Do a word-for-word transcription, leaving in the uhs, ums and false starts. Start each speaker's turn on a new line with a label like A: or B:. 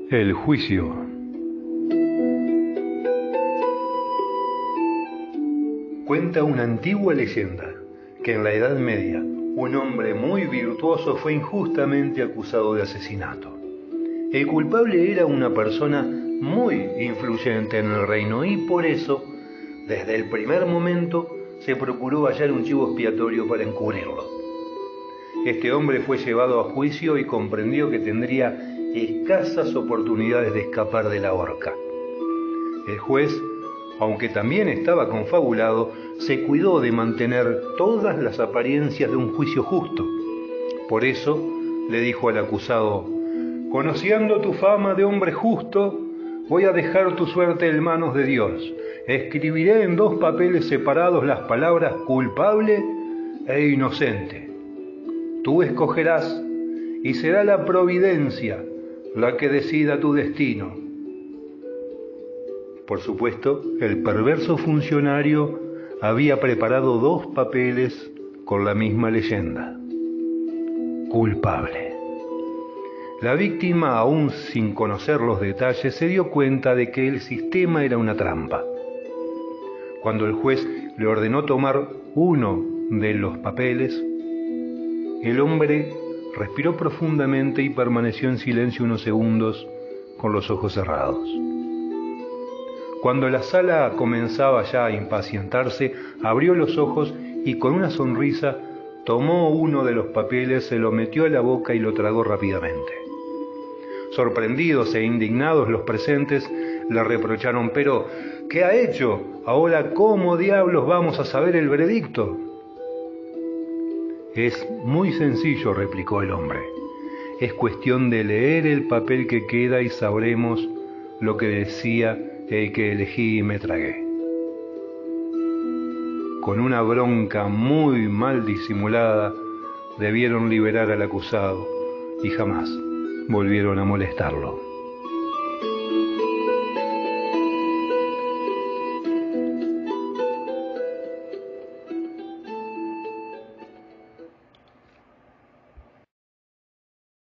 A: El juicio. Cuenta una antigua leyenda que en la Edad Media un hombre muy virtuoso fue injustamente acusado de asesinato. El culpable era una persona muy influyente en el reino y por eso, desde el primer momento, se procuró hallar un chivo expiatorio para encubrirlo. Este hombre fue llevado a juicio y comprendió que tendría escasas oportunidades de escapar de la horca. El juez, aunque también estaba confabulado, se cuidó de mantener todas las apariencias de un juicio justo. Por eso le dijo al acusado: «Conociendo tu fama de hombre justo, voy a dejar tu suerte en manos de Dios. Escribiré en dos papeles separados las palabras culpable e inocente. Tú escogerás y será la providencia la que decida tu destino». Por supuesto, el perverso funcionario había preparado dos papeles con la misma leyenda: culpable. La víctima, aún sin conocer los detalles, se dio cuenta de que el sistema era una trampa. Cuando el juez le ordenó tomar uno de los papeles, el hombre respiró profundamente y permaneció en silencio unos segundos con los ojos cerrados. Cuando la sala comenzaba ya a impacientarse, abrió los ojos y con una sonrisa tomó uno de los papeles, se lo metió a la boca y lo tragó rápidamente. Sorprendidos e indignados los presentes le reprocharon: «¿Pero qué ha hecho? Ahora, ¿cómo diablos vamos a saber el veredicto?». «Es muy sencillo», replicó el hombre. «Es cuestión de leer el papel que queda y sabremos lo que decía el que elegí y me tragué». Con una bronca muy mal disimulada, debieron liberar al acusado y jamás volvieron a molestarlo.